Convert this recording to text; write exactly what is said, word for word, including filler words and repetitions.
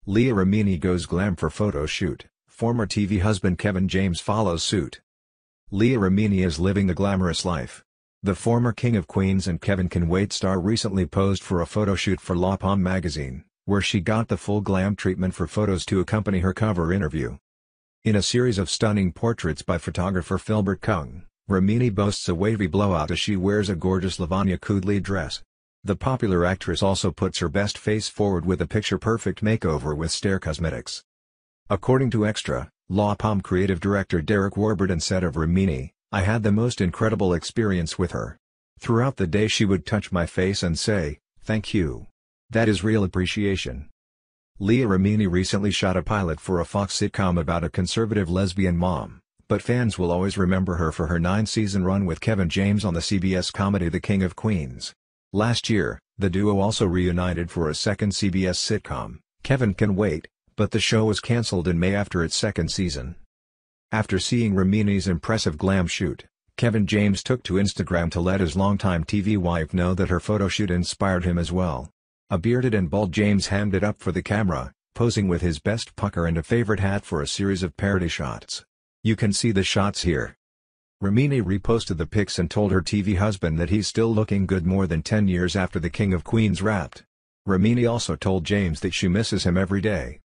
Leah Remini goes glam for photo shoot. Former T V husband Kevin James follows suit. Leah Remini is living the glamorous life. The former King of Queens and Kevin Can Wait star recently posed for a photo shoot for LaPalme magazine, where she got the full glam treatment for photos to accompany her cover interview. In a series of stunning portraits by photographer Philbert Kung, Remini boasts a wavy blowout as she wears a gorgeous Lavanya Kudli dress. The popular actress also puts her best face forward with a picture-perfect makeover with Stair Cosmetics. According to Extra, LaPalme creative director Derek Warburton said of Remini, "I had the most incredible experience with her. Throughout the day she would touch my face and say, 'Thank you.' That is real appreciation." Leah Remini recently shot a pilot for a Fox sitcom about a conservative lesbian mom, but fans will always remember her for her nine-season run with Kevin James on the C B S comedy The King of Queens. Last year, the duo also reunited for a second C B S sitcom, Kevin Can Wait, but the show was cancelled in May after its second season. After seeing Remini's impressive glam shoot, Kevin James took to Instagram to let his longtime T V wife know that her photo shoot inspired him as well. A bearded and bald James hammed it up for the camera, posing with his best pucker and a favorite hat for a series of parody shots. You can see the shots here. Remini reposted the pics and told her T V husband that he's still looking good more than ten years after the King of Queens wrapped. Remini also told James that she misses him every day.